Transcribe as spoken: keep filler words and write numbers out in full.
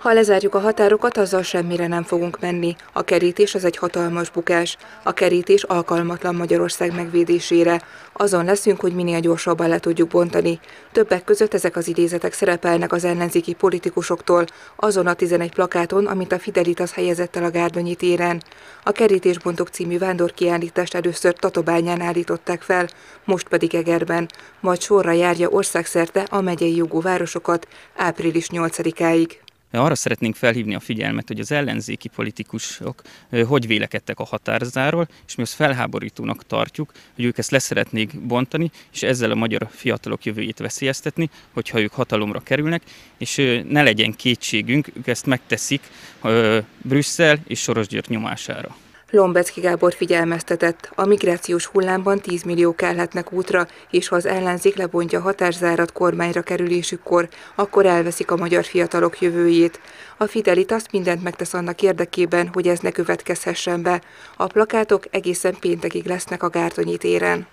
Ha lezárjuk a határokat, azzal semmire nem fogunk menni. A kerítés az egy hatalmas bukás. A kerítés alkalmatlan Magyarország megvédésére. Azon leszünk, hogy minél gyorsabban le tudjuk bontani. Többek között ezek az idézetek szerepelnek az ellenzéki politikusoktól, azon a tizenegy plakáton, amit a Fidelitas helyezett el a Gárdonyi téren. A Kerítésbontók című vándorkiállítást először Tatabányán állították fel, most pedig Egerben, majd sorra járja országszerte a megyei jogú városokat április nyolcadikáig. Arra szeretnénk felhívni a figyelmet, hogy az ellenzéki politikusok hogy vélekedtek a határzáról, és mi azt felháborítónak tartjuk, hogy ők ezt leszeretnék bontani, és ezzel a magyar fiatalok jövőjét veszélyeztetni, hogyha ők hatalomra kerülnek, és ne legyen kétségünk, ők ezt megteszik Brüsszel és Soros György nyomására. Lombecki Gábor figyelmeztetett, a migrációs hullámban tíz millió kelhetnek útra, és ha az ellenzék lebontja a határzárat kormányra kerülésükkor, akkor elveszik a magyar fiatalok jövőjét. A Fidelitas mindent megtesz annak érdekében, hogy ez ne következhessen be. A plakátok egészen péntekig lesznek a Gárdonyi téren.